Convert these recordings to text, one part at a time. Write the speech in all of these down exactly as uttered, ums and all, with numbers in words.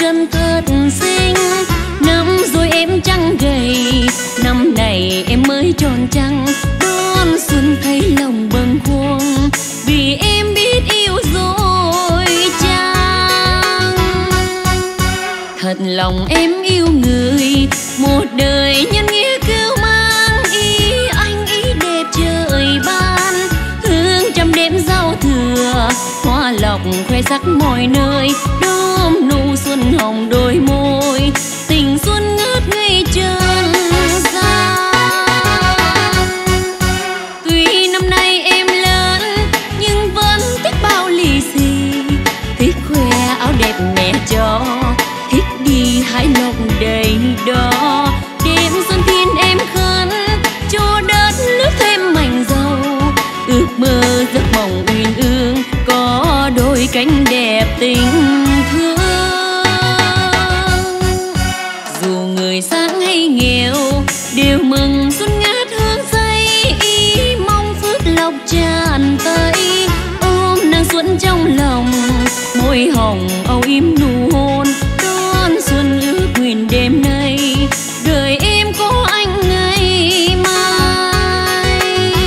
chân thật xinh. Năm rồi em trăng gầy, năm này em mới tròn trăng. Đón xuân thấy lòng bâng khuâng, vì em biết yêu rồi chăng. Thật lòng em yêu người, một đời nhân nghĩa cưu mang. Ý anh ý đẹp trời ban, hương trăm đêm giao thừa. Hoa lộc khoe sắc mọi nơi, đơm nụ xuân hồng đôi môi. Tình xuân ngất ngây trần gian. Tuy năm nay em lớn nhưng vẫn thích bao lì xì, thích khoe áo đẹp mẹ cho, thích đi hái lộc đầy đó. Đêm xuân thiên em khấn cho đất nước thêm mảnh dầu, ước mơ giấc mộng uyên ương có đôi cánh đẹp tình thương. Dù người sáng hay nghèo đều mừng xuân ngát hương say, ý mong phước lộc tràn tay. Ôm nắng xuân trong lòng, môi hồng âu yếm nụ hôn. Đón xuân ước nguyện đêm nay, đời em có anh ngày mai.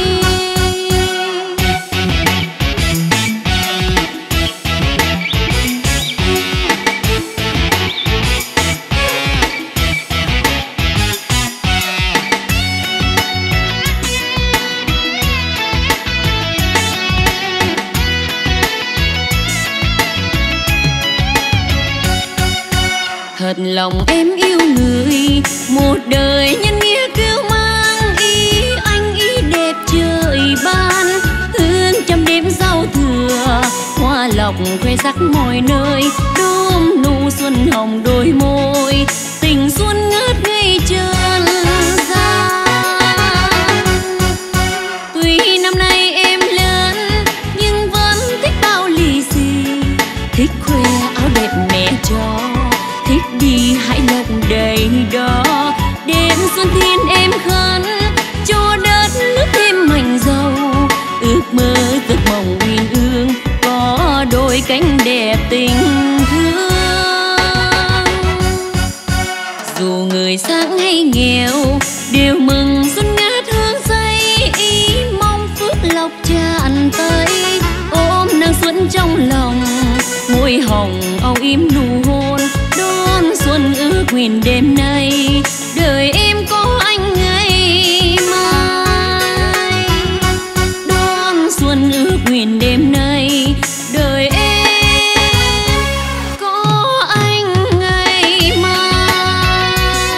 Thật lòng em yêu người, một đời nhân nghĩa cưu mang. Ý anh ý đẹp trời ban, hương trăm đêm giao thừa. Hoa lộc khoe sắc mọi nơi, đơm nụ xuân hồng đôi môi. Tình xuân ngất ngây trần gian. Tuy năm nay em lớn nhưng vẫn thích bao lì xì, thích khoe áo đẹp mẹ cho, thích đi hái lộc đầy đó. Đêm xuân thiên em khấn cho đất nước thêm mảnh dầu, ước mơ giấc mộng uyên ương có đôi cánh đẹp tình thương. Dù người sáng hay nghèo đều mừng xuân ngát hương say, ý mong phước lộc tràn tay. Ôm nắng xuân trong lòng, môi hồng âu yếm nụ hôn. Đón xuân ước nguyện đêm nay, đời em có anh ngày mai. Đón xuân ước nguyện đêm nay, đời em có anh ngày mai.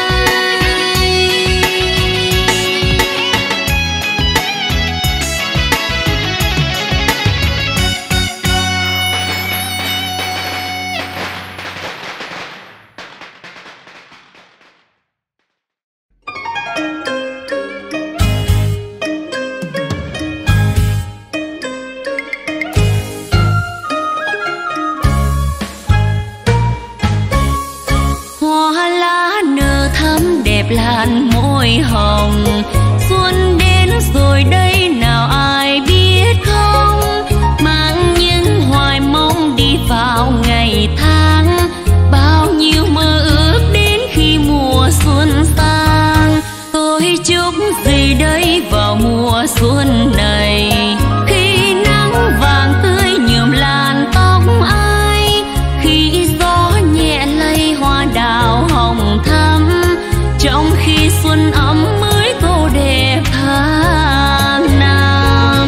Làn môi hồng, xuân đến rồi đây nào ai biết không. Mang những hoài mong đi vào ngày tháng, bao nhiêu mơ ước đến khi mùa xuân sang. Tôi chúc gì đây vào mùa xuân này, khi nắng vàng tươi nhuộm làn tóc ai, khi gió nhẹ lay hoa đào hồng thắm. Trong khi xuân ấm mới tô đẹp tháng năm,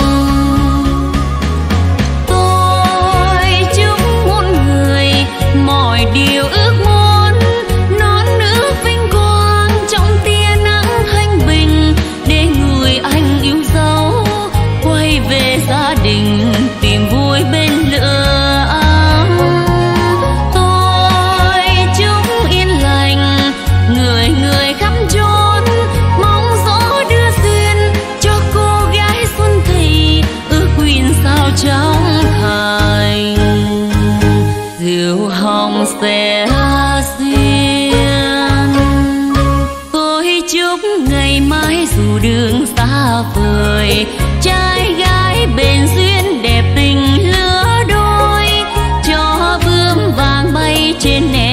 tôi chúc muôn người mọi điều ước muốn. Non nước vinh quang trong tia nắng thanh bình, để người anh yêu dấu quay về gia đình tìm vui bên lửa ấm. Tôi chúc yên lành người người khắp chốn, mong gió đưa duyên cho cô gái xuân thì ước nguyện sao trong thành. Diệu hồng sẽ duyên, tôi chúc ngày mai dù đường xa vời, trai gái bền duyên đẹp tình lứa đôi, cho bướm vàng bay trên nền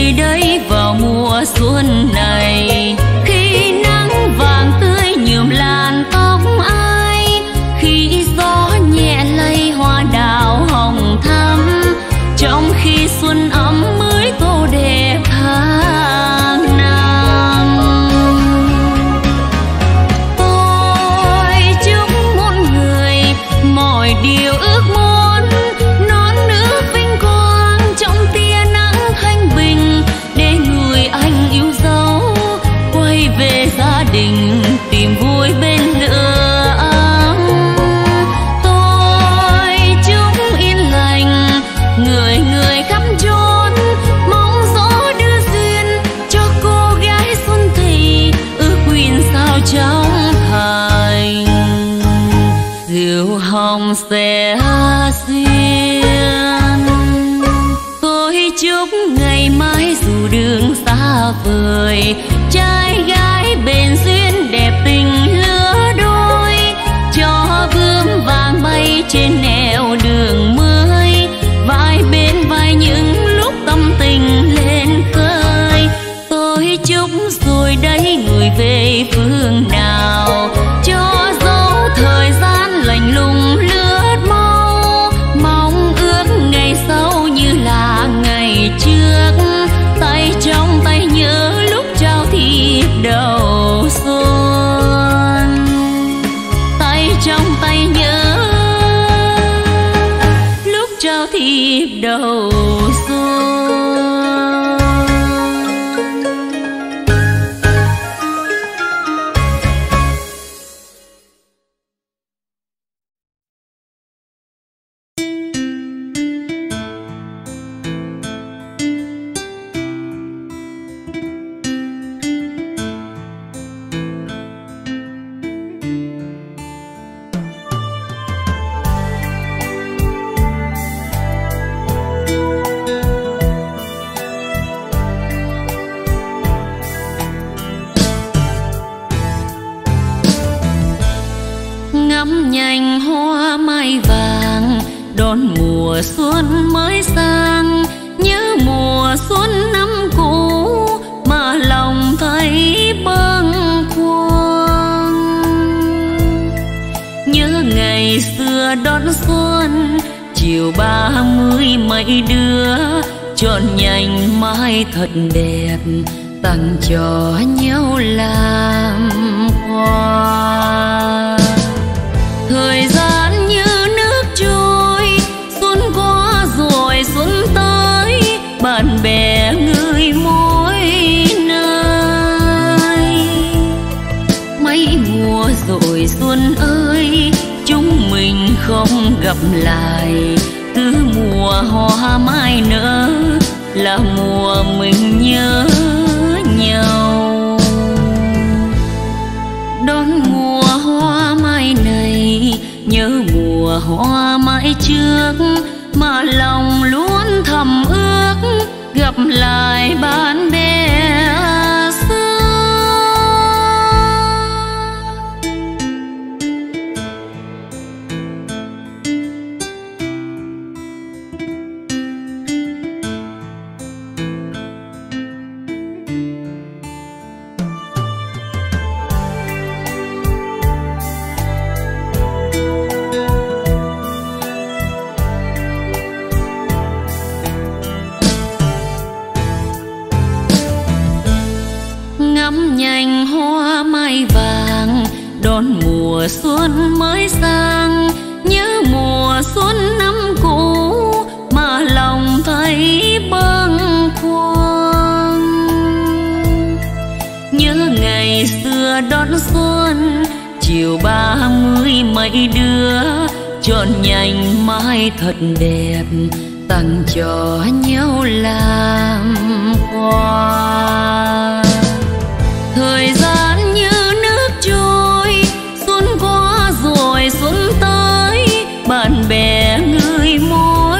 gì đây vào mùa xuân này, khi nắng vàng tươi nhuộm làn tóc ai, khi gió nhẹ lay hoa đào hồng thắm, trong khi xuân ấm mới tô đẹp tháng năm. Tôi chúc muôn người mọi điều ước muốn, non nước vinh quang trong tia nắng thanh bình, để người anh yêu dấu quay về gia đình tìm vui bên lửa ấm. Tôi chúc yên lành người người khắp chốn, mong gió đưa duyên cho cô gái xuân thì ước nguyện sao trong thành diệu hồng sẽ duyên. Tôi chúc ngày mai dù đường xa vời, trai gái bền duyên đẹp tình lứa đôi, cho bướm vàng bay trên nẻo đường mới, vai bên vai những lúc tâm tình lên khơi. Tôi chúc rồi đấy người về phương nào, cho dấu thời gian lạnh lùng lướt mau, mong ước ngày sau như là ngày trước, tay trong tay nhớ lúc trao thiệp đầu xuân, tay trong tay nhớ lúc trao thiệp đầu xuân. Ngắm nhành hoa mai vàng đón mùa xuân mới sang, nhớ mùa xuân năm cũ mà lòng thấy bâng khuâng. Nhớ ngày xưa đón xuân chiều ba mươi mấy đứa, chọn nhành mai thật đẹp tặng cho nhau làm quà. Thời gian như nước trôi, xuân qua rồi xuân tới, bạn bè người mỗi nơi. Mấy mùa rồi xuân ơi, chúng mình không gặp lại, cứ mùa hoa mai nở là mùa mình nhớ nhau. Đón mùa hoa mai này, nhớ mùa hoa mai trước, mà lòng luôn thầm ước gặp lại bạn bè xưa. Ngắm nhành hoa mai vàng đón mùa xuân mới sang, nhớ mùa xuân năm cũ mà lòng thấy bâng khuâng. Nhớ ngày xưa đón xuân chiều ba mươi mấy đứa, chọn nhành mai thật đẹp tặng cho nhau làm quà. Thời gian như nước trôi, xuân qua rồi xuân tới, bạn bè người mỗi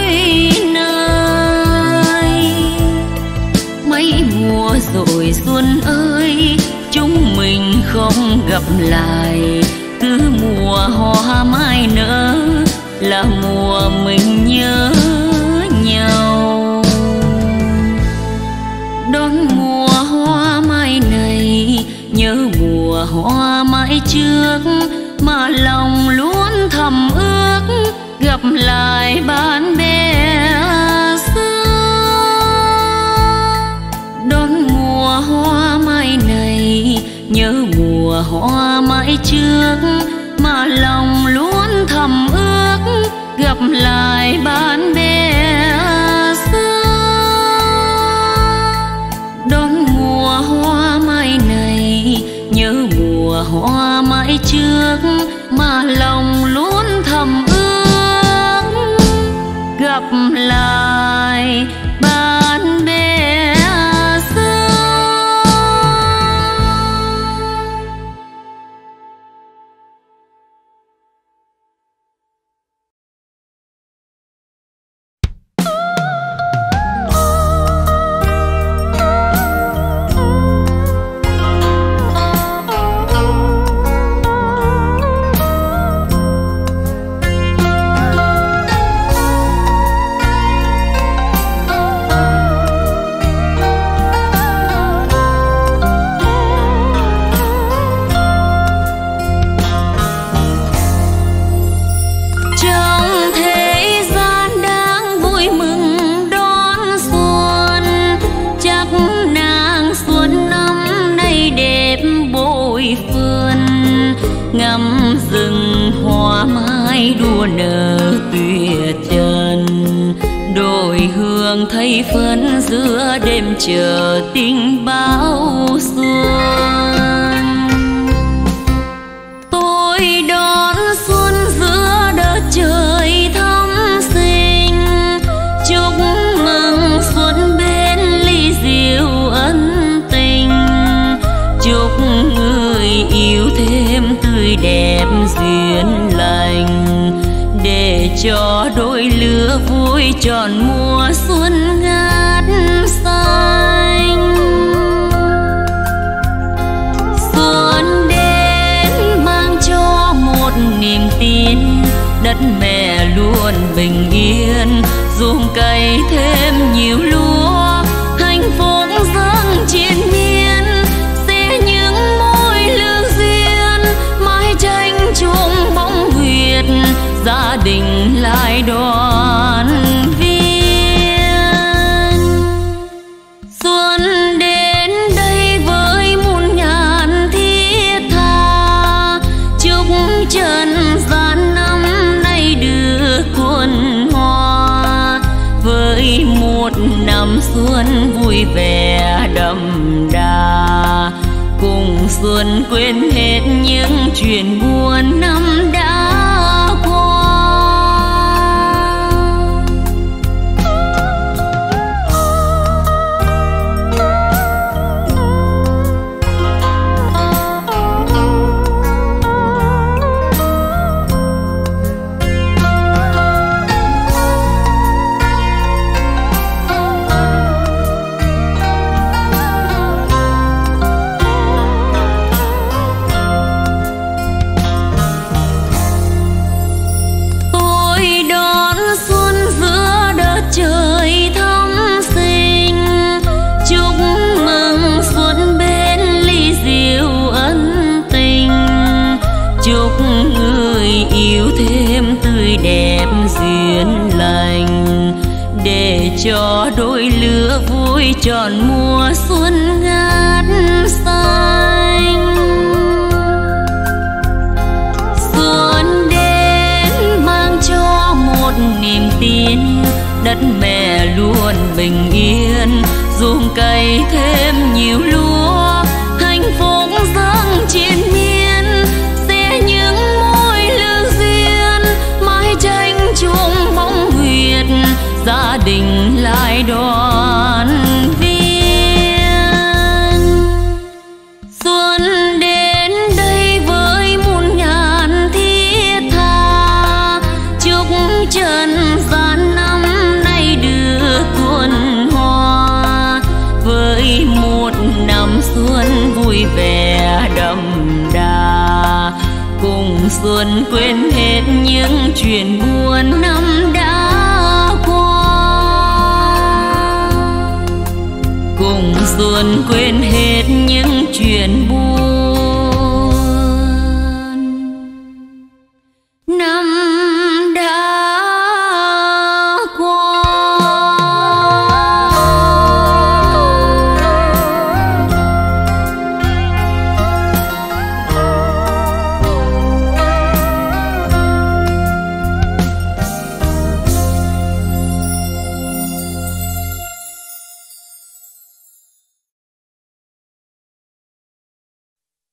nơi. Mấy mùa rồi xuân ơi, chúng mình không gặp lại, cứ mùa hoa mai nở là mùa mình nhớ nhau. hoa mãi trước mà lòng luôn thầm ước gặp lại bạn bè xưa. Đón mùa hoa mai này nhớ mùa hoa mãi trước mà lòng luôn thầm ước gặp lại bạn bè xưa. Đón mùa hoa mai này nhớ mùa hoa mãi trước mà lòng luôn thầm ước gặp lại bạn bè xưa. Ngắm rừng hoa mai đua nở tuyệt trần, đồi hương thấy phấn giữa đêm chờ tình bao xuân. Tôi đón xuân giữa đất trời thắm xinh, chúc mừng xuân bên ly rượu ân tình, chúc người yêu thêm tươi đẹp duyên lành, để cho đôi lứa vui tròn mùa xuân ngát xanh. Xuân đến mang cho một niềm tin, đất mẹ luôn bình yên, ruộng cày thêm nhiều lúa, hạnh phúc dâng triền miên, sẽ những mối lương duyên mãi tranh chung bóng huyệt, gia đình lại đoàn viên. Xuân đến đây với muôn ngàn thiết tha, chúc trần gian năm nay được cuốn hoa, với một năm xuân vui vẻ đậm đà, cùng xuân quên hết những chuyện buồn năm đã qua. Đẹp duyên lành, để cho đôi lứa vui tròn mùa xuân ngát xanh. Xuân đến mang cho một niềm tin, đất mẹ luôn bình yên, ruộng cày thêm nhiều lúa, hạnh phúc dâng triền miên, sẽ những mối lương duyên mãi tranh chung bóng huyệt, gia đình lại đoàn viên. Xuân đến đây với muôn ngàn thiết tha, chúc trần gian năm nay được cuốn hoa, với một năm xuân vui vẻ đậm đà, cùng xuân quên hết những chuyện buồn năm đã qua, cùng xuân quên hết những chuyện buồn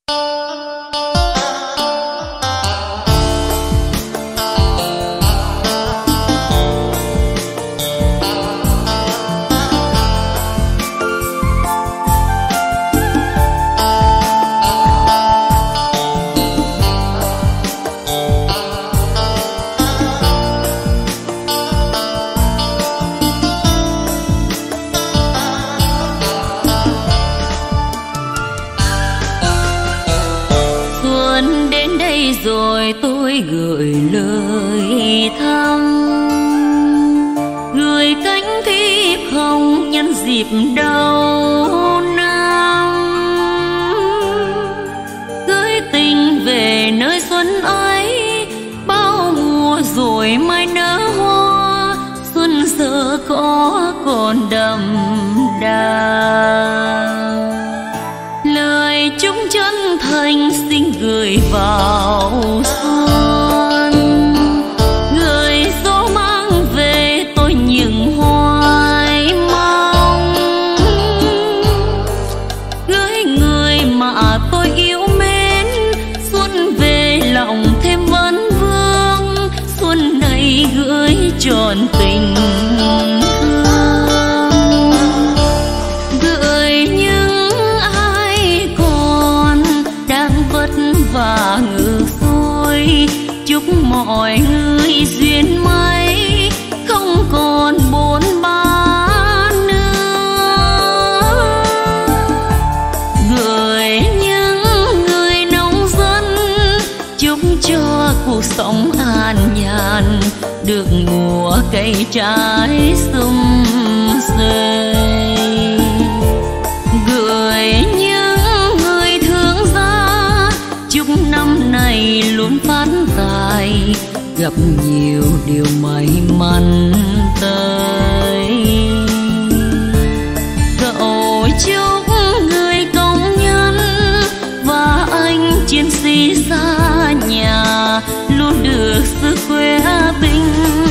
Rồi tôi gửi lời thăm, gửi cánh thiếp hồng nhân dịp đầu năm, gửi tình về nơi xuân ấy. Bao mùa rồi mai nở hoa, xuân giờ có còn đậm đà. Lời chúc chân thành xin gửi vào xuân, gửi gió mang về tôi những hoài mong, gửi người mà tôi yêu mến. Xuân về lòng thêm vấn vương, xuân này gửi trọn tình thương. Gửi những ai còn đang vất vả ngược xuôi, chúc mọi người duyên may không còn bốn ba nữa. Gửi những người nông dân chúc cho cuộc sống an nhàn, được mùa cây trái sum xuê. Gửi những người thương gia chúc năm này luôn phát tài, gặp nhiều điều may mắn tới. Cậu chúc người công nhân và anh chiến sĩ xa nhà luôn được sức khỏe bình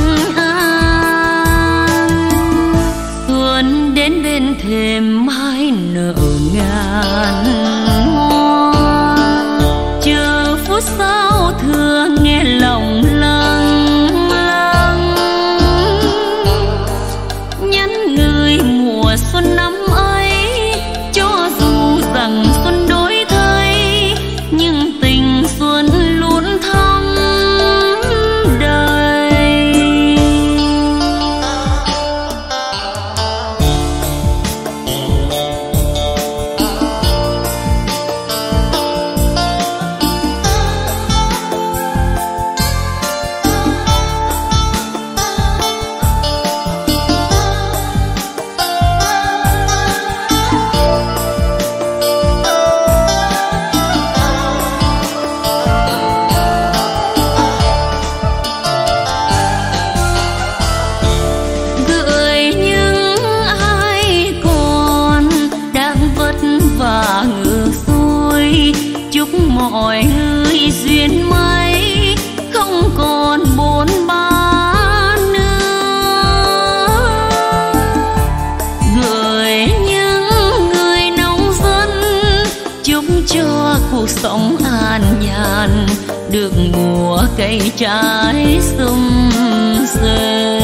an. Xuân đến bên thềm mai nở ngàn hoa, chờ phút giao thừa nghe lòng lâng lâng. Nhắn người mùa xuân năm ấy, cho dù rằng xuân đổi thay, nhưng tình xuân luôn thắm đời. Gửi những ai còn đang vất vả ngược xuôi, chúc mọi người duyên may không còn bốn ba nữa. Gửi những người nông dân chúc cho cuộc sống an nhàn, được mùa cây trái sum xuê.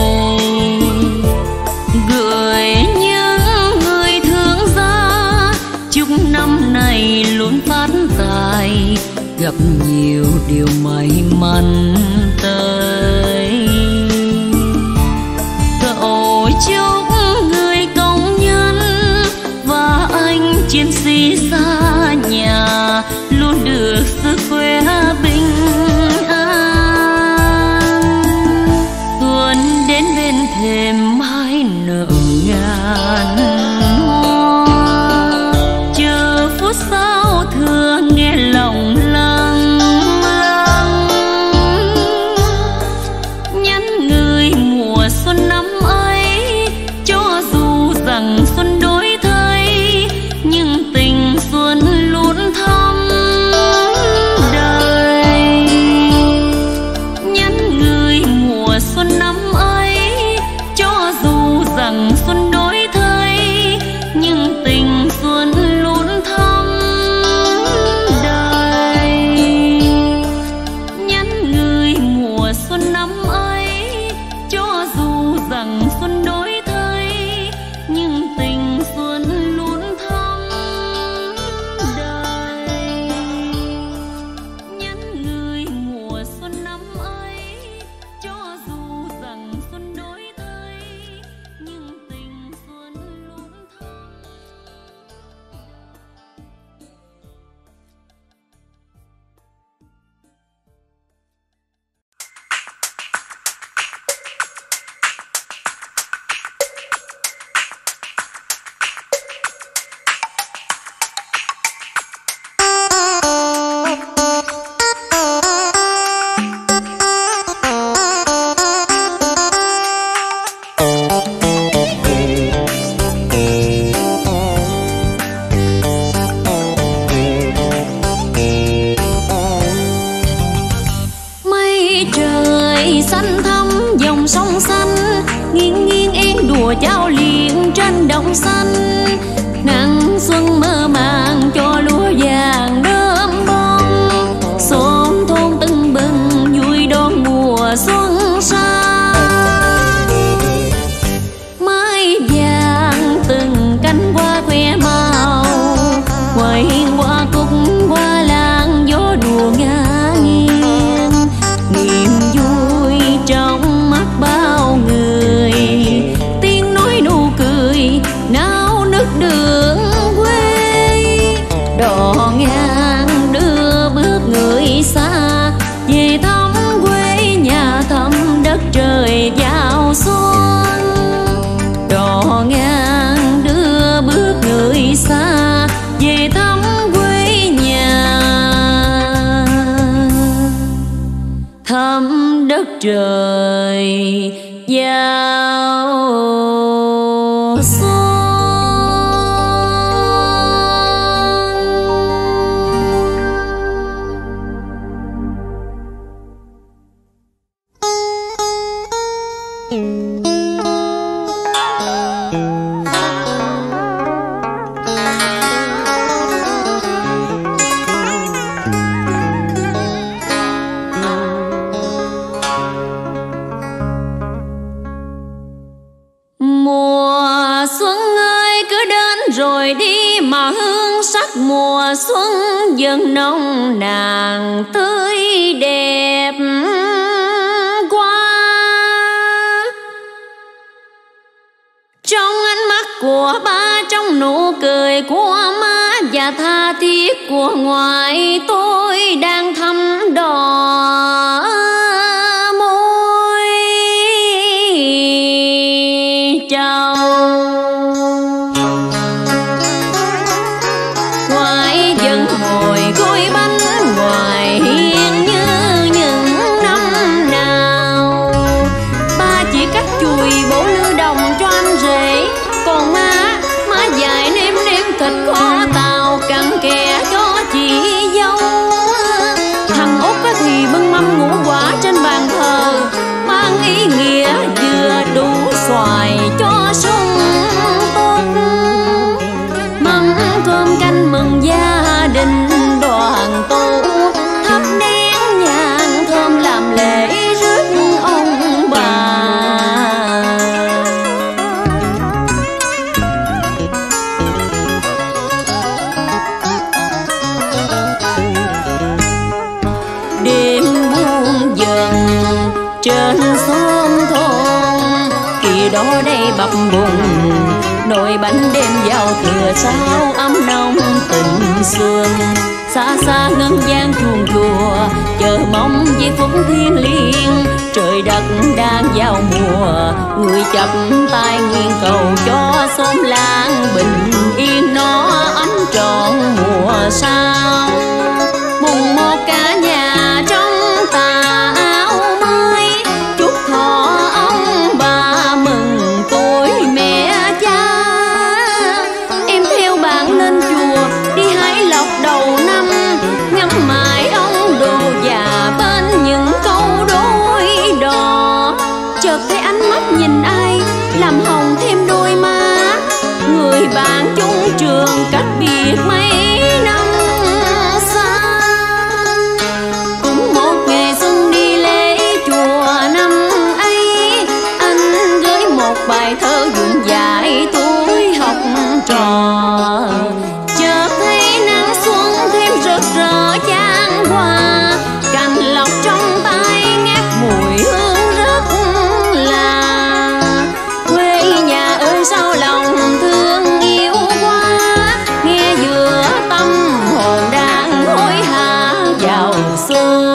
Gửi những người thương gia chúc năm này luôn phát tài, gặp nhiều điều may mắn tới. Cậu chúc người công nhân và anh chiến sĩ xa nhà luôn được sức khỏe bình an. Xuân đến bên thềm mai nở ngàn hoa, chờ phút giao thừa nghe lòng lâng lâng. Nhắn người mùa xuân năm ấy, cho dù rằng xuân đổi thay, nhưng tình xuân luôn thắm đời. Nhắn người mùa xuân năm ấy, cho dù rằng xuân đổi thay, nhưng tình xuân luôn thắm đời. rằng xuân đổi thay, nhưng tình xuân luôn thắm đời. Nhắn người mùa xuân năm ấy, cho dù rằng xuân đổi thay, nhưng tình xuân luôn thắm. Xanh thắm dòng sông xanh, nghiêng nghiêng én đùa giao liền trên đồng xanh. Nắng xuân mơ màng cho lúa vàng đơm bông, xóm thôn tưng bừng vui đón mùa xuân sang. Mái vàng từng cánh hoa khoe màu, ngoài hiên hoa cúc hoa lan gió đùa ngả nghiêng. Niềm vui trong mắt bao người, tiếng nói nụ cười náo nức đường quê. Đò ngang đưa bước người xa về thăm quê nhà, thăm đất trời vào xuân. Đò ngang đưa bước người xa về thăm quê nhà, thăm đất trời vào xuân. Mùa xuân ơi cứ đến rồi đi, mà hương sắc mùa xuân dần nồng nàn tươi đẹp quá. Trong ánh mắt của ba, trong nụ cười của má và tha thiết của ngoại, tôi đang thăm đò môi chồng. Ngoại vẫn ngồi gói bánh ngoài hiên như những năm nào. Ba chỉ cắt chùi bổ lư đồng cho anh rể, còn má, má dài nêm nêm thịt kho tàu cặn kẽ cho chị dâu. Thằng Út thì bưng mâm ngũ quả trên bàn thờ, mang ý nghĩa vừa đủ xoài cho sung túc. Mâm cơm canh mừng gia đình đoàn tụ, thắp nén nhang thơm làm lễ rước ông bà. Đêm buông dần trên xóm thôn, kỳ đó đây bập bùng nồi bánh đêm giao thừa sao ấm nồng tình xuân. Xa xa ngân vang chuông chùa chờ mong giây phút thiêng liêng, trời đất đang vào mùa người chập tay nguyện cầu cho xóm làng bình yên nó ánh trọn mùa sau. Mùng một cả nhà trong tà áo mới, chúc thọ ông bà mừng tuổi mẹ cha. Em theo bạn lên chùa đi hái lộc đầu năm, ngắm mãi ông đồ già bên những câu đối đò. Chợt thấy ánh mắt nhìn ai làm hồng thêm đôi má, người bạn chung trường cách biệt mấy năm xa. Cũng một ngày xuân đi lễ chùa năm ấy, anh gửi bài thơ vụn dại tuổi học trò. Chợt thấy nắng xuân thêm rực rỡ chan hòa, cành lộc trong tay ngát mùi hương rất là. Quê nhà ơi sao lòng thương yêu quá, nghe giữa tâm hồn đang hối hả vào xuân.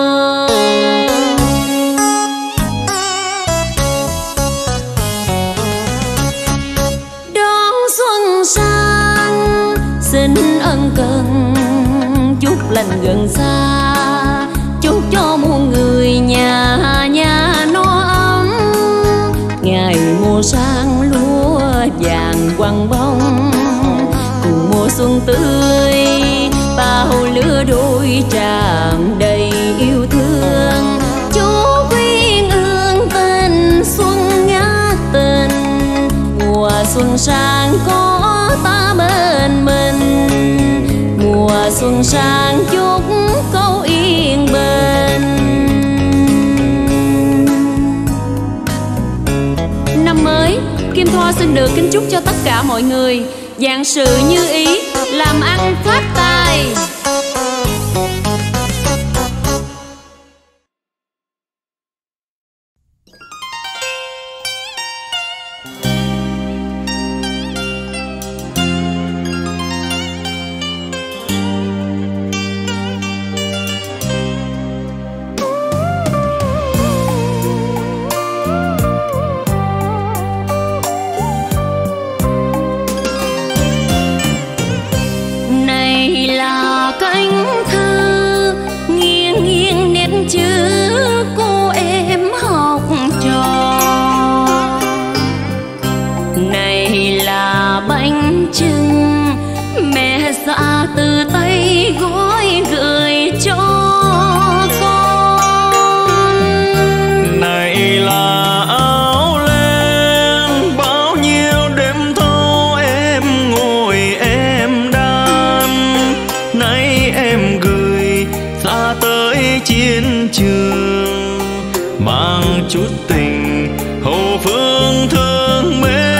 Xin ân cần chúc lành gần xa, chúc cho muôn người nhà nhà no ấm. Ngày mùa sang lúa vàng quăng bông, cùng mùa xuân tươi bao lứa đôi tràn đầy yêu thương. Chú khuyên ương tình xuân ngát tình, mùa xuân sang có ta bên mình. Mùa xuân sang chúc câu yên bình. Năm mới, Kim Thoa xin được kính chúc cho tất cả mọi người vạn sự như ý, làm ăn phát tài. Chứ cô em học trò, này là bánh chưng mẹ dạ từ tay gói gửi cho con. Này là áo len bao nhiêu đêm thâu em ngồi em đan, nay em gửi xa tới chiến trường, mang chút tình hậu phương thương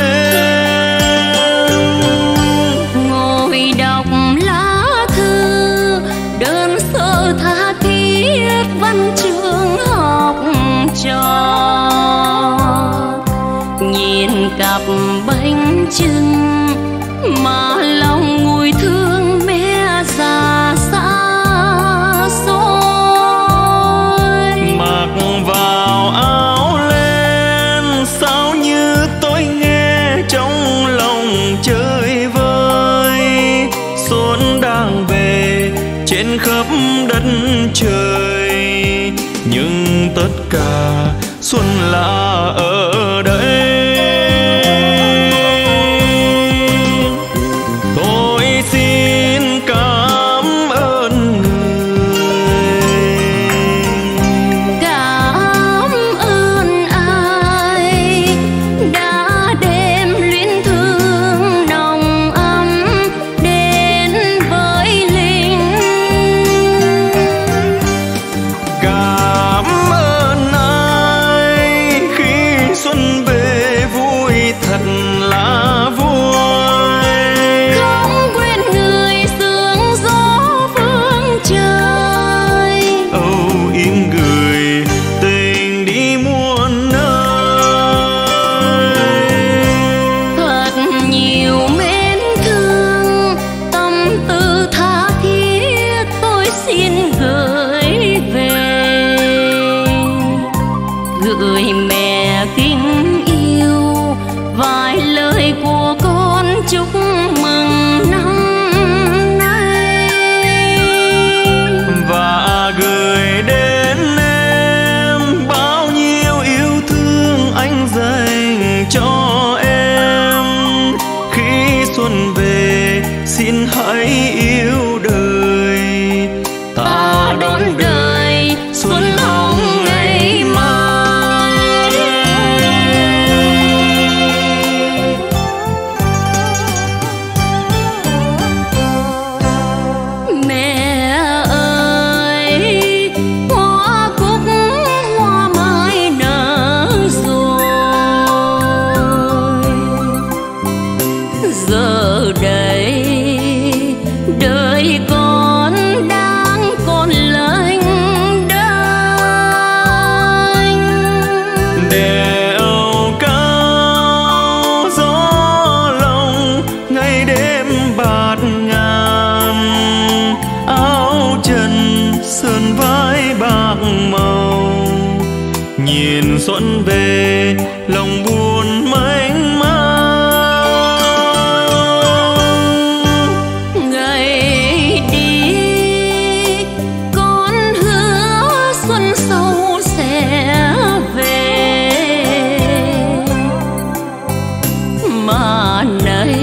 mến. Ngồi đọc lá thư đơn sơ tha thiết văn chương học trò, nhìn cặp bánh chưng mà lòng nguôi thương mẹ già xa xôi. Vào áo len sao như tôi nghe trong lòng chơi vơi, xuân đang về trên khắp đất trời, nhưng tất cả xuân là ở đây. Tôi xin cảm ơn xin hãy yêu đời, ta đón đời xuân hồng ngày mai. Mẹ ơi, hoa cúc hoa mai nở rồi, xuân về lòng buồn mênh mang. Ngày đi con hứa xuân sau sẽ về, mà nay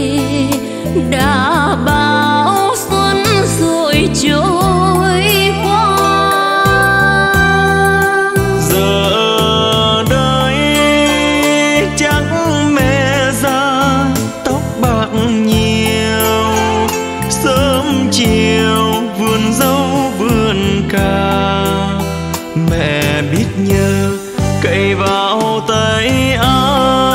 đã bao xuân rồi trôi qua. Giờ đây chắc mẹ già tóc bạc nhiều, sớm chiều vườn dâu vườn cà, mẹ biết nhớ cậy vào tay ai.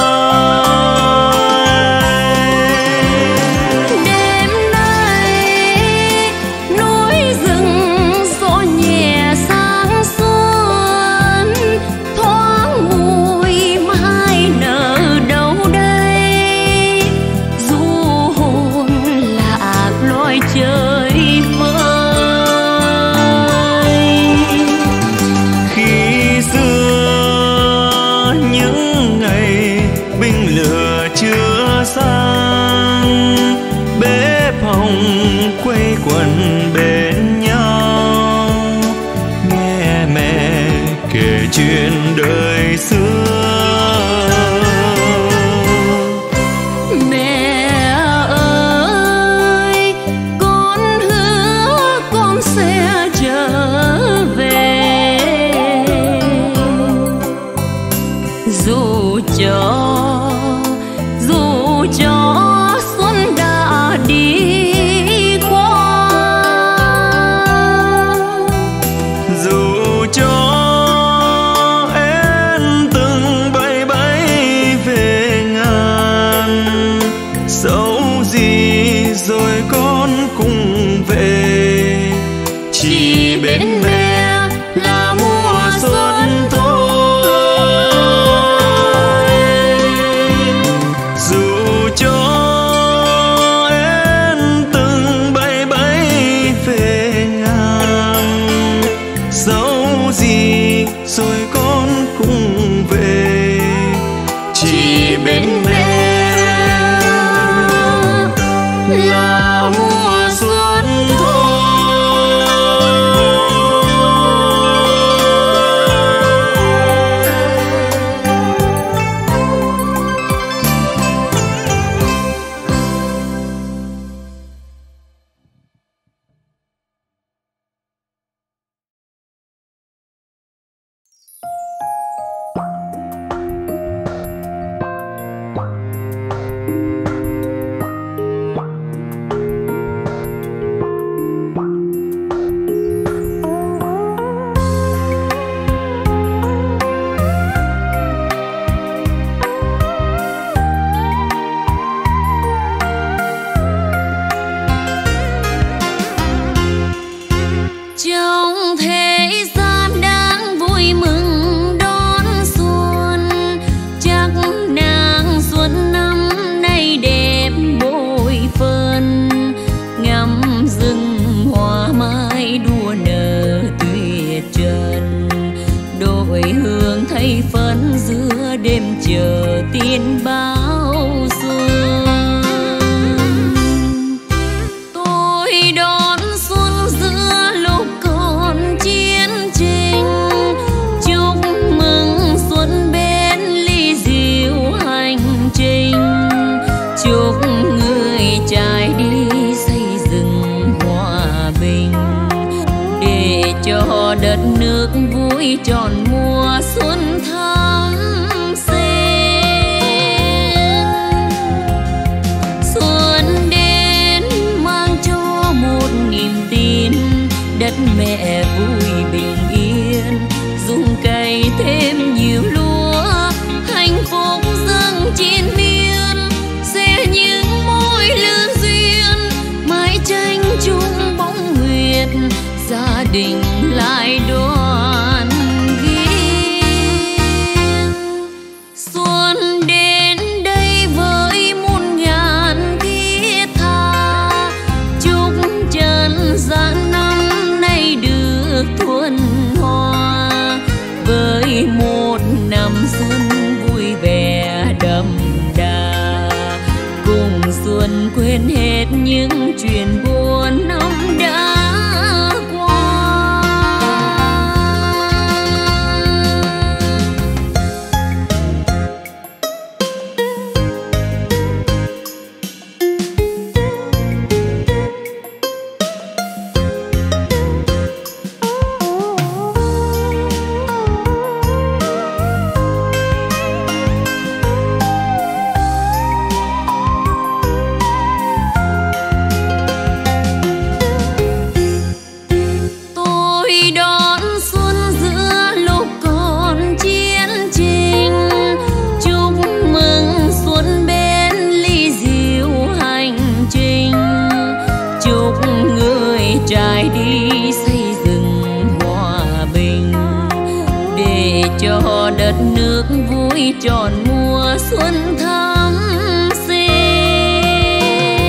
Đêm nay núi rừng gió nhẹ sáng xuân, thoáng mùi mai nở đâu đây, du hồn lạc loài trời vơi. Khi xưa những ngày binh lửa chưa sang, bếp hồng quây quần bên nhau, nghe mẹ kể chuyện đời xưa. Mẹ ơi, con hứa con sẽ trở về, dù cho dù cho xuân đã đi qua, Dù cho em từng bay bay về ngàn, dẫu gì rồi con cùng về, chỉ bên mẹ là mùa xuân thôi. Dù cho em từng bay bay về ngàn, dẫu gì rồi con cùng về, chỉ bên mẹ là mùa xuân thôi. trong thế gian đang vui mừng đón xuân, chắc nàng xuân năm nay đẹp bội phần, ngắm rừng hoa mai đua nở tuyệt trần, đội hương thay phấn giữa đêm chờ tin báo xuân. Tôi đón xuân giữa lúc còn chiến tranh, chúc mừng xuân bên ly rượu hành trình, chúc người trai đi xây dựng hòa bình, để cho đất nước vui tròn mùa xuân thắm sen. Xuân đến mang cho một niềm tin, đất mẹ vui bình yên, dùng cày thêm nhiều lúa, hạnh phúc dâng chín miên, sẽ những mối lương duyên, mái tranh chung bóng nguyệt, gia đình lại đoàn viên. đậm đà. Cùng xuân quên hết những chuyện buồn năm đã qua. Đất nước vui tròn mùa xuân thắm sinh.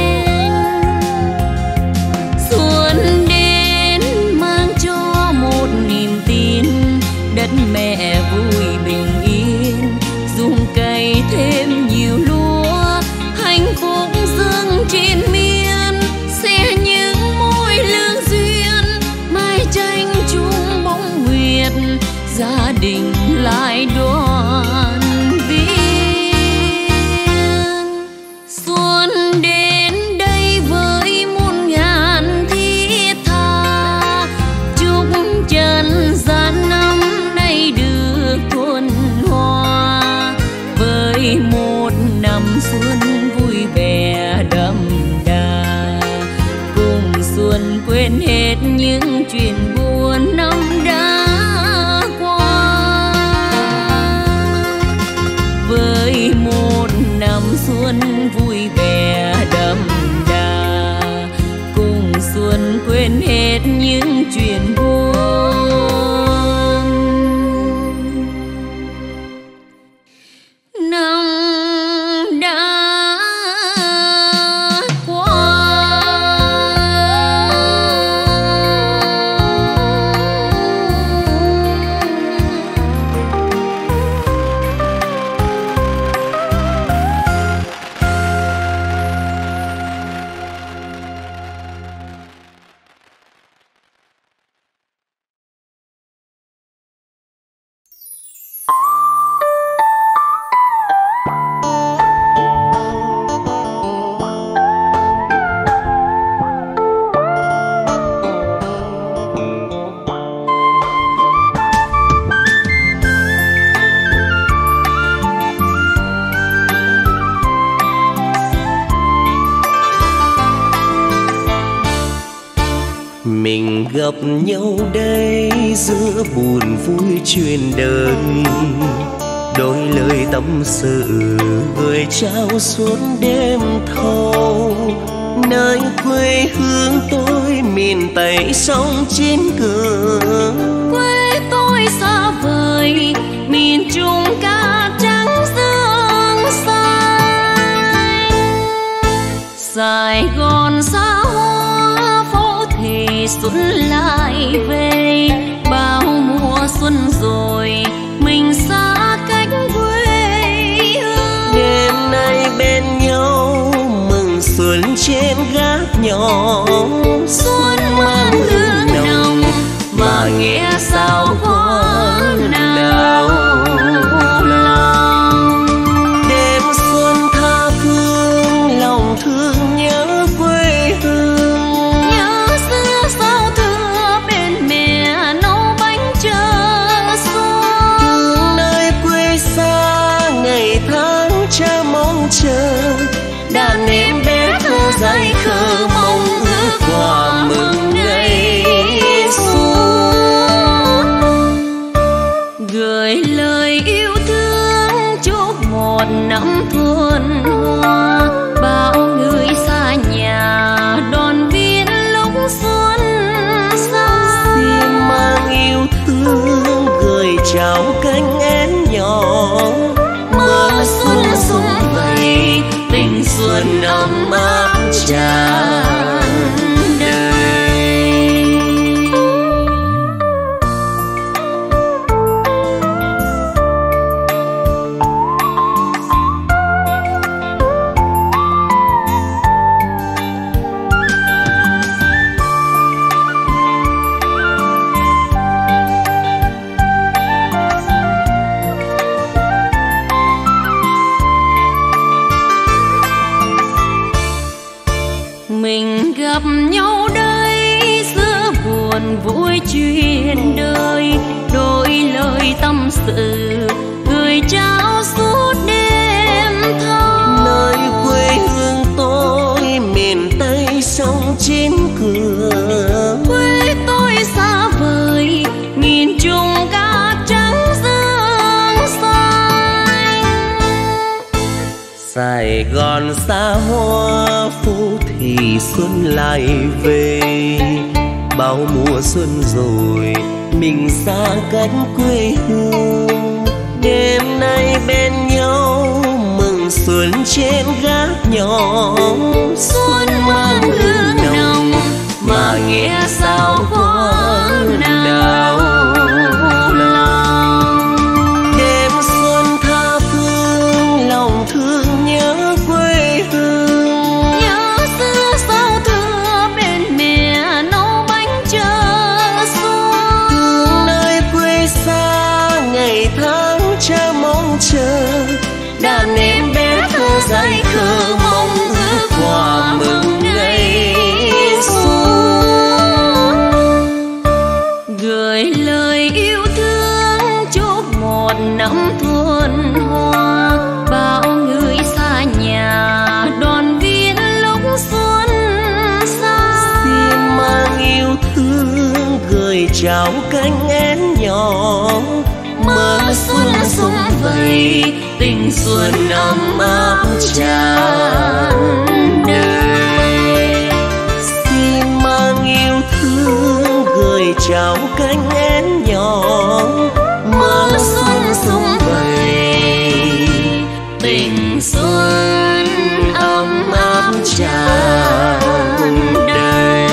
Xuân đến mang cho một niềm tin, đất mẹ vui bình yên, dùng cày thêm nhiều lúa, hạnh phúc dâng trên miên, sẽ những mối lương duyên, mai tranh chung bóng nguyệt, gia đình lại đoàn viên. Xuân đến đây với muôn ngàn thiết tha, chúc trần gian năm nay được thuần hoa, với một năm xuân vui vẻ đậm đà. Cùng xuân quên hết những chuyện buồn năm đã. Với một năm xuân vui vẻ đậm đà, cùng xuân quên hết những chuyện buồn năm đã qua. Mình gặp nhau đây giữa buồn vui chuyện đời, đôi lời tâm sự gửi trao suốt đêm thâu. Nơi quê hương tôi miền Tây sông chín cửa, quê tôi xa vời miền Trung cát trắng dương xanh. Sài Gòn xa hoa phố thì xuân lại về, bao mùa xuân rồi mình xa cách quê hương. Đêm nay bên nhau mừng xuân trên gác nhỏ, xuân mang hương nồng mà nghe sao quá nào lòng. Đêm xuân tha phương lòng thương nhớ quê hương, nhớ xưa sao thưa bên mẹ nấu bánh chờ xuân. thương nơi quê xa ngày tháng cha mong chờ, đàn em bé thơ dây khờ mong ước quà mừng ngày xuân. Gửi lời yêu thương chúc một năm thuần hoa, bao người xa nhà đoàn viên lúc xuân xa. Xin mang yêu thương gửi chào cánh én nhỏ, mơ xuân sum vầy tình xuân ấm áp tràn đời. gặp nhau đây giữa buồn vui chuyện đời, đôi lời tâm sự gửi trao suốt đêm thâu. Nơi quê hương tôi miền Tây sông chín cửa, quê tôi xa vời nhìn chung cát trắng dương xanh. Sài Gòn xa hoa phố thì xuân lại về, bao mùa xuân rồi mình xa cách quê hương. Đêm nay bên nhau mừng xuân trên gác nhỏ, xuân mang hương nồng mà nghĩa sao quá đau lòng. Đêm xuân tha phương lòng thương nhớ quê hương, nhớ xưa sao thưa bên mẹ nấu bánh chờ xuân. thương nơi quê xa ngày tháng cha mong chờ, đàn em bé thơ dại khờ mong ước quà mừng ngày xuân. Gửi lời yêu thương chúc một năm thuần hoa, bao người xa nhà đoàn viên lúc xuân xa. Xin mang yêu thương gửi trao cánh én nhỏ, mơ xuân sum vầy tình xuân ấm áp tràn đời. Xin mang yêu thương gửi trao cánh én nhỏ, mơ xuân sum vầy Tình xuân ấm áp tràn đời.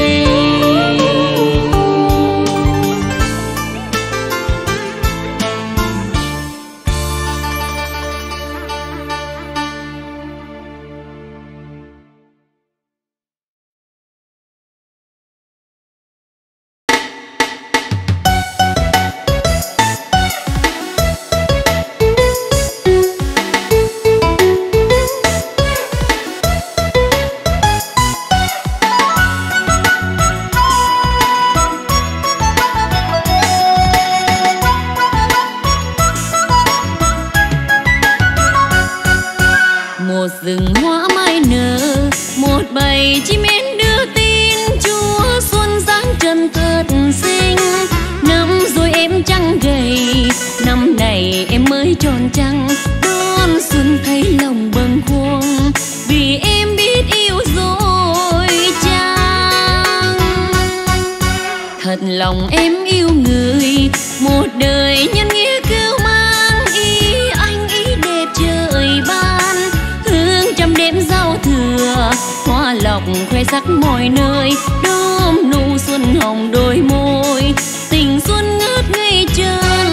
một rừng hoa mai nở, một bầy chim én đưa tin Chúa xuân giáng trần thật xinh. Năm rồi em trăng gầy, năm này em mới tròn trăng, đón xuân thấy lòng bâng khuâng vì em biết yêu rồi chăng. Thật lòng em yêu người, một đời nhân nghĩa cứu mang, ý anh ý đẹp trời ban. Hương trăm đêm giao thừa, hoa lộc khoe sắc mọi nơi, đơm nụ xuân hồng đôi môi, tình xuân ngát ngây trần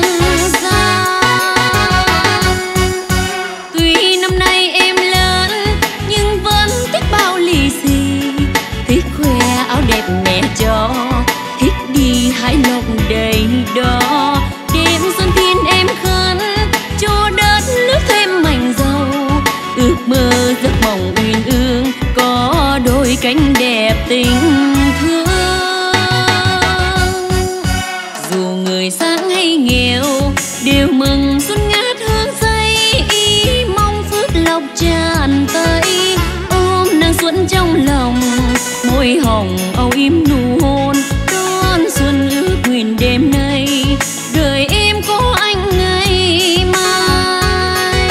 gian. Tuy năm nay em lớn nhưng vẫn thích bao lì xì, thích khoe áo đẹp mẹ cho, thích đi hái lộc đầy đỏ. Đêm xuân thiên em khấn cho đất nước thêm mảnh giàu, ước mơ giấc mộng uyên ương có đôi cánh đẹp tình thương. Dù người sáng hay nghèo đều mừng xuân ngát hương say, ý mong phước lộc tràn tay, ôm nắng xuân trong lòng, môi hồng âu yếm nụ hôn, đón xuân ước nguyện đêm nay đời em có anh ngày mai.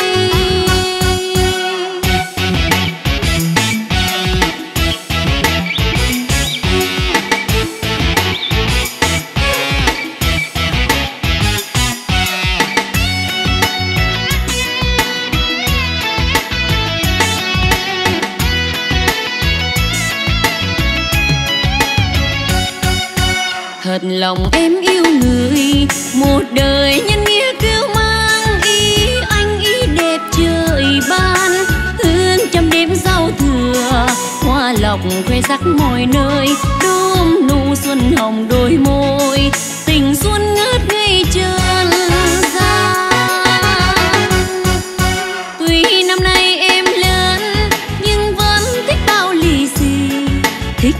Thật lòng em yêu người, một đời nhân nghĩa cứu mang, ý anh ý đẹp trời ban. Hương trăm đêm giao thừa, hoa lộc khoe sắc mọi nơi, đơm nụ xuân hồng đôi môi, tình xuân ngát ngây trần gian. Tuy năm nay em lớn nhưng vẫn thích bao lì xì, thích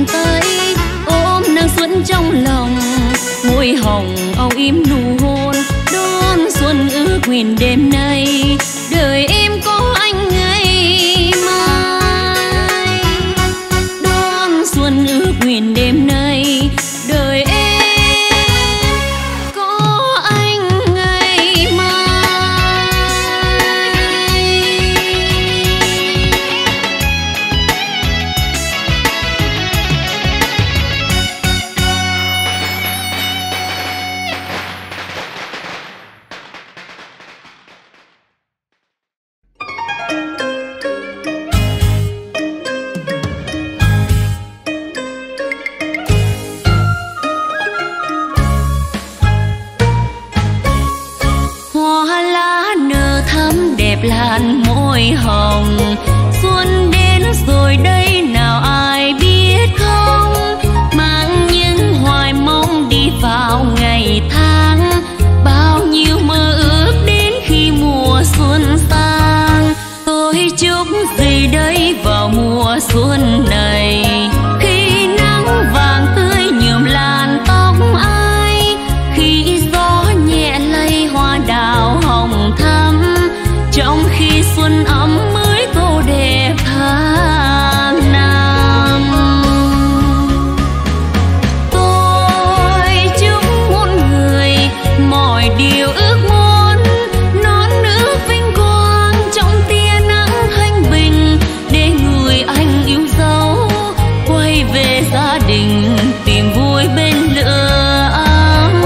tay ôm nắng xuân trong lòng, môi hồng âu im nụ hôn đón xuân ước nguyện đêm nay đời em có anh ngày mai. Đón xuân ước nguyện đêm nay đời em có anh ngày mai. Hoa lá nở thắm đẹp làn môi hồng, xuân đến rồi đây nào ai biết không, mang những hoài mong đi vào ngày tháng, bao nhiêu mơ ước đến khi mùa xuân sang. Tôi chúc gì đây vào mùa xuân này, khi nắng vàng tươi nhuộm làn tóc ai, khi gió nhẹ lay hoa đào hồng thắm, trong khi xuân ấm mới tô đẹp tháng năm. Tôi chúc muôn người mọi điều ước muốn, non nước vinh quang trong tia nắng thanh bình, để người anh yêu dấu quay về gia đình tìm vui bên lửa ấm.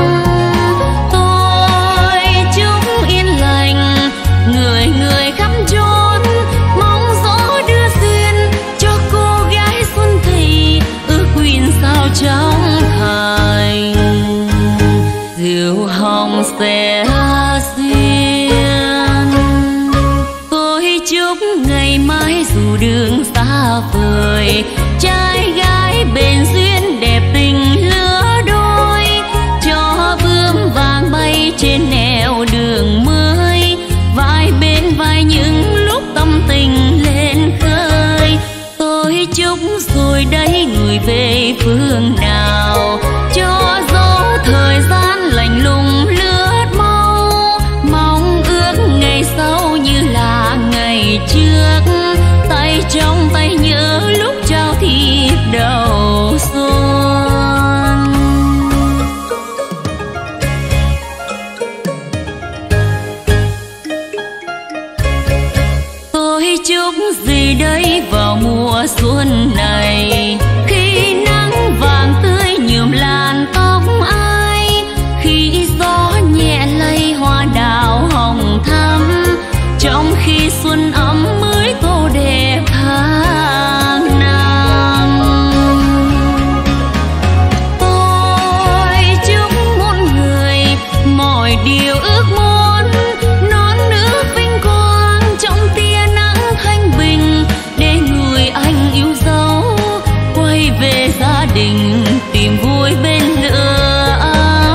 Tôi chúc yên lành người người khắp chốn, mong gió đưa duyên cho cô gái xuân thì ước nguyện sao trong thành diệu hồng sẽ duyên. Tôi chúc ngày mai dù đường xa vời, trai gái bền duyên đẹp tình lứa đôi, cho bướm vàng bay trên nẻo đường mới, vai bên vai những lúc tâm tình lên khơi. Tôi chúc rồi đây người về phương nào, cho dấu thời gian lạnh lùng lướt mau, mong ước ngày sau như là ngày trước, tay trong tay nhớ lúc trao thiệp đầu xuân. Tôi chúc gì đây vào mùa xuân này, khi nắng vàng tươi nhuộm làn tóc ai, khi gió nhẹ lay hoa đào hồng thắm, trong khi xuân ấm mới tô đẹp tháng năm. Tôi chúc muôn người mọi điều ước muốn, non nước vinh quang trong tia nắng thanh bình, để người anh yêu dấu quay về gia đình tìm vui bên lửa ấm.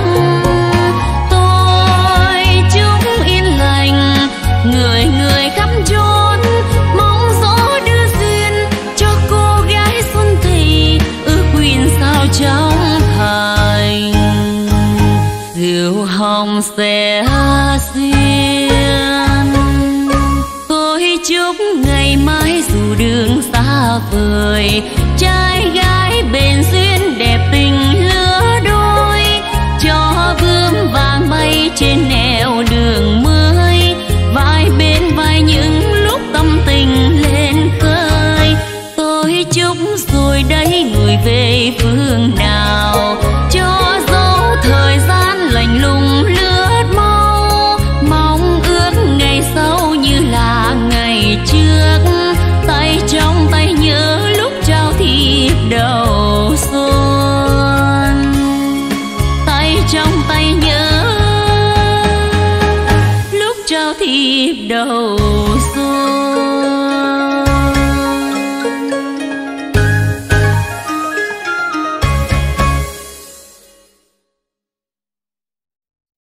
Tôi chúc yên lành người người khắp chốn, mong gió đưa duyên cho cô gái xuân thì ước nguyện sao trong thành diệu hồng sẽ duyên. Tôi chúc ngày mai dù đường xa vời, trai gái bền duyên đẹp tình lứa đôi, cho bướm vàng bay trên nẻo đường mới, vai bên vai những lúc tâm tình lên khơi. Tôi chúc rồi đây người về phương nào, cho dấu thời gian lạnh lùng lướt mau, mong ước ngày sau như là ngày trước, tay trong tay nhớ lúc trao thiệp đầu xuân. Tay trong tay nhớ lúc trao thiệp đầu xuân.